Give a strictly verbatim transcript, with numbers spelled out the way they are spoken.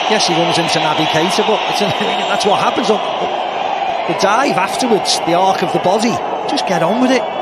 Yes, he runs into Naby Keita, but it's a, that's what happens. The dive afterwards, the arc of the body, just get on with it.